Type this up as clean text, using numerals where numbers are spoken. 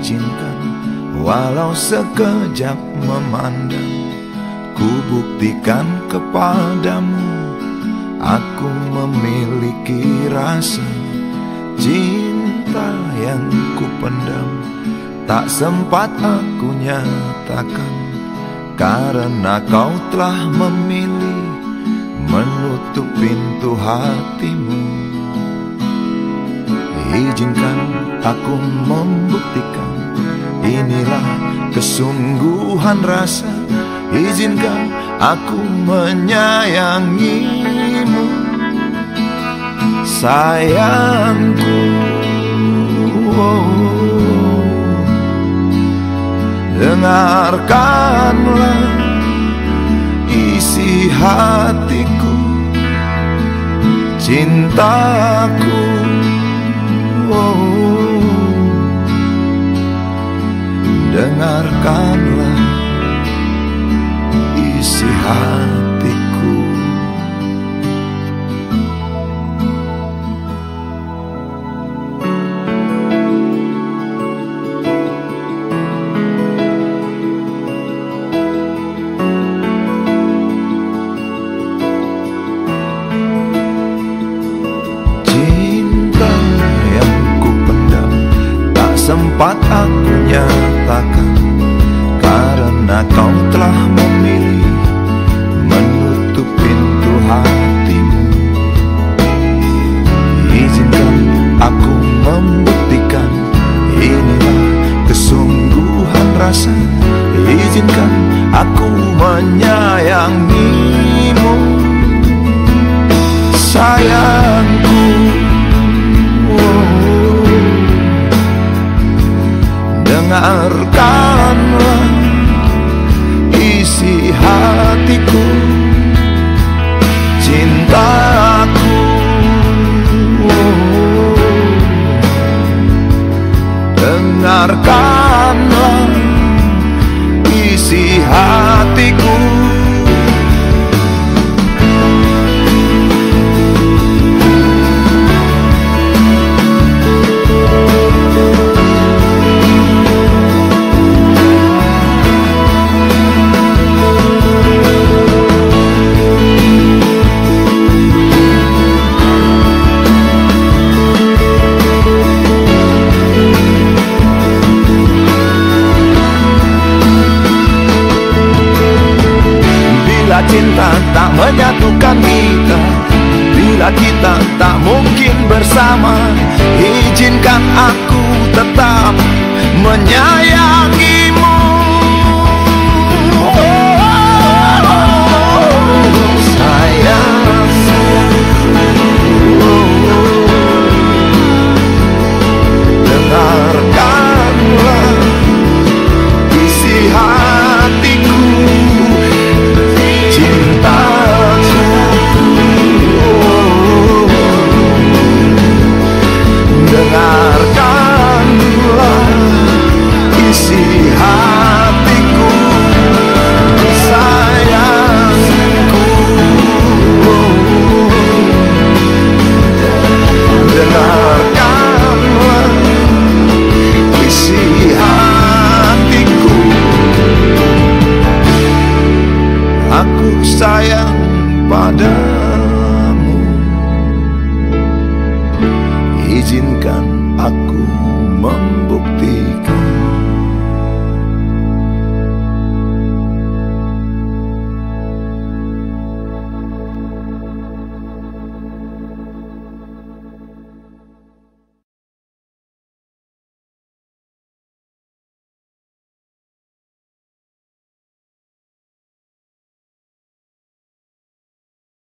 izinkan, walau sekejap memandang, ku buktikan kepadamu, aku memiliki rasa cinta yang ku pendam. Tak sempat aku nyatakan, karena kau telah memilih menutup pintu hatimu. Izinkan aku membuktikan, inilah kesungguhan rasa. Izinkan aku menyayangimu, sayangku. Dengarkanlah isi hatiku, cintaku. Dengarkanlah isi hatiku. Cinta yang ku pendam, tak sempat aku nyatakan, karena kau telah memilih menutup pintu hatimu. Izinkan aku membuktikan, inilah kesungguhan rasa. Izinkan aku menyayangimu, sayangku. Dengarkanlah isi hatiku, cintaku. Dengarkanlah isi hatiku. Bila cinta tak menyatukan kita, bila kita tak mungkin bersama, izinkan aku tetap menyayangimu. Sayang, dengarkanlah isi hatiku, cintaku. Dengarkanlah isi hatiku, sayangku. Dengarkanlah isi hatiku. Aku sayang padamu, izinkan aku membuktikan.